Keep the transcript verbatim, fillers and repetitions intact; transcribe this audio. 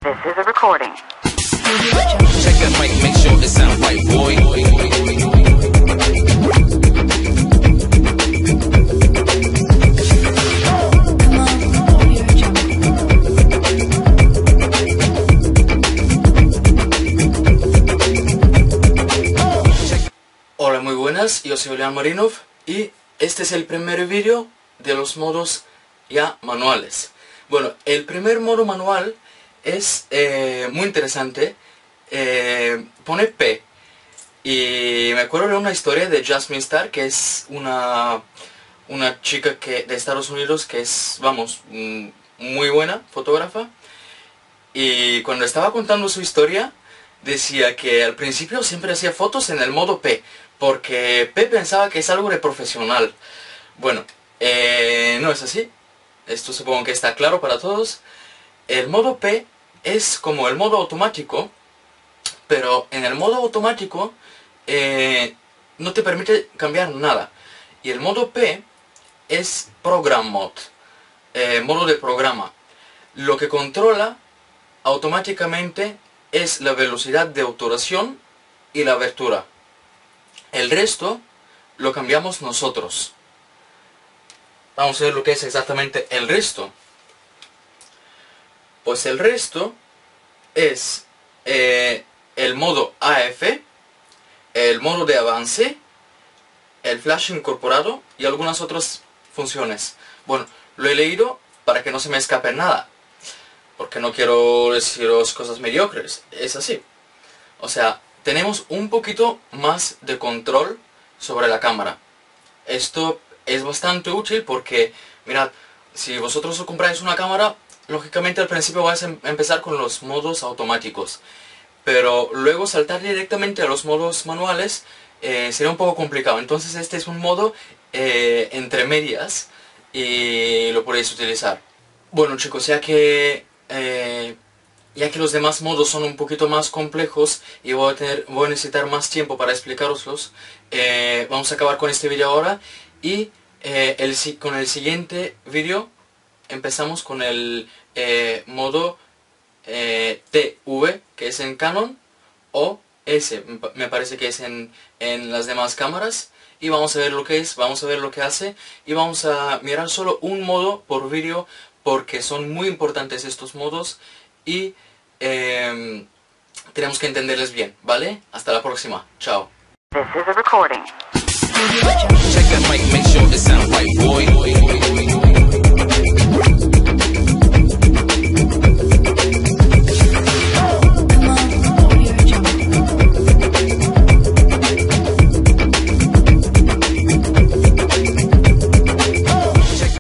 This is a recording. Check that mic, make sure it sound right, boy. Hola, muy buenas, yo soy Leon Marinov y este es el primer vídeo de los modos ya manuales. Bueno, el primer modo manual es eh, muy interesante, eh, pone P, y me acuerdo de una historia de Jasmine Star, que es una, una chica que, de Estados Unidos que es, vamos, muy buena fotógrafa, y cuando estaba contando su historia decía que al principio siempre hacía fotos en el modo P, porque P pensaba que es algo de profesional. Bueno, eh, no es así, esto supongo que está claro para todos. El modo P es como el modo automático, pero en el modo automático eh, no te permite cambiar nada. Y el modo P es Program Mode, eh, modo de programa. Lo que controla automáticamente es la velocidad de obturación y la abertura. El resto lo cambiamos nosotros. Vamos a ver lo que es exactamente el resto. Pues el resto es eh, el modo A F, el modo de avance, el flash incorporado y algunas otras funciones. Bueno, lo he leído para que no se me escape nada, porque no quiero deciros cosas mediocres. Es así. O sea, tenemos un poquito más de control sobre la cámara. Esto es bastante útil porque, mirad, si vosotros os compráis una cámara, lógicamente al principio vais a empezar con los modos automáticos, pero luego saltar directamente a los modos manuales eh, sería un poco complicado. Entonces este es un modo eh, entre medias y lo podéis utilizar. Bueno, chicos, ya que eh, ya que los demás modos son un poquito más complejos y voy a, tener, voy a necesitar más tiempo para explicaroslos, eh, vamos a acabar con este vídeo ahora y eh, el, con el siguiente vídeo empezamos con el eh, modo eh, T V, que es en Canon, o S, me parece que es en, en las demás cámaras, y vamos a ver lo que es, vamos a ver lo que hace, y vamos a mirar solo un modo por vídeo, porque son muy importantes estos modos, y eh, tenemos que entenderles bien, ¿vale? Hasta la próxima, chao. This is a recording. Check that mic, make sure it sound right, boy.